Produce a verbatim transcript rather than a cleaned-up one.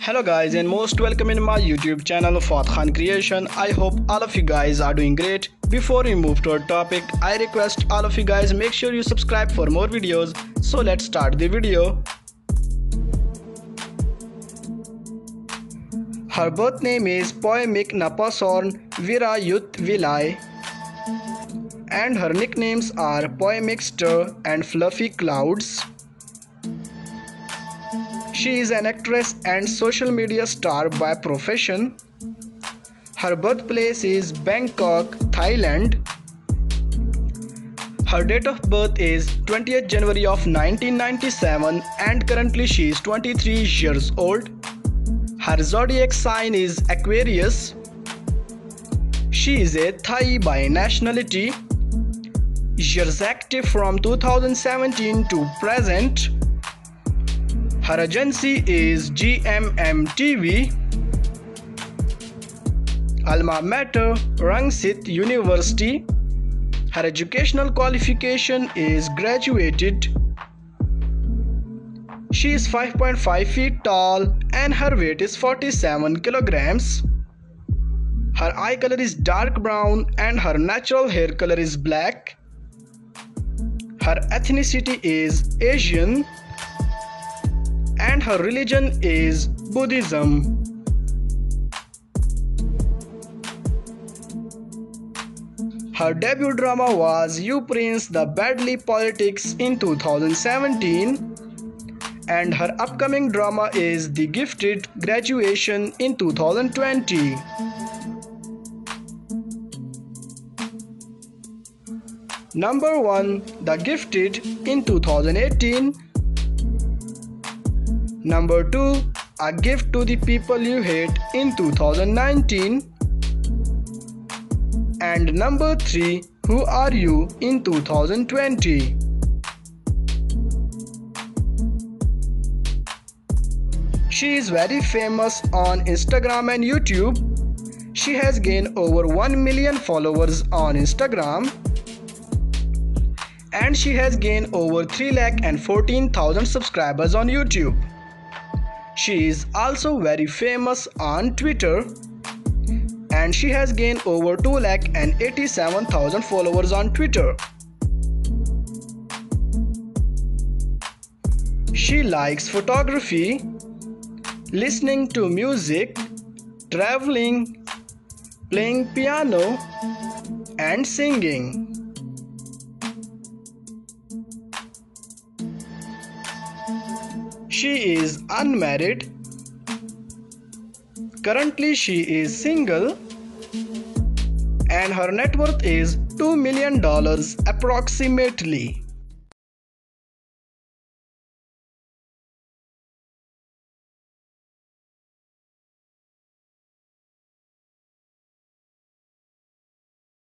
Hello guys and most welcome in my YouTube channel Fawad Khan Creation. I hope all of you guys are doing great. Before we move to our topic, I request all of you guys make sure you subscribe for more videos. So let's start the video. Her birth name is Poemik Napasorn Virayut Vilai and her nicknames are Poemikster and Fluffy Clouds. She is an actress and social media star by profession. Her birthplace is Bangkok, Thailand. Her date of birth is twentieth January of nineteen ninety-seven and currently she is twenty-three years old. Her zodiac sign is Aquarius. She is a Thai by nationality. Years active from two thousand seventeen to present. Her agency is G M M T V. Alma Mater, Rangsit University. Her educational qualification is graduated. She is five point five feet tall and her weight is forty-seven kilograms. Her eye color is dark brown and her natural hair color is black. Her ethnicity is Asian. And her religion is Buddhism. Her debut drama was You Prince the Badly Politics in two thousand seventeen and her upcoming drama is The Gifted Graduation in two thousand twenty. Number one, The Gifted in two thousand eighteen. Number two, A Gift to the People You Hate in two thousand nineteen. And number three, Who Are You in two thousand twenty. She is very famous on Instagram and YouTube. She has gained over one million followers on Instagram. And she has gained over three lakh fourteen thousand subscribers on YouTube. She is also very famous on Twitter and she has gained over two lakh eighty-seven thousand followers on Twitter. She likes photography, listening to music, traveling, playing piano and singing. She is unmarried. Currently she is single and her net worth is two million dollars approximately.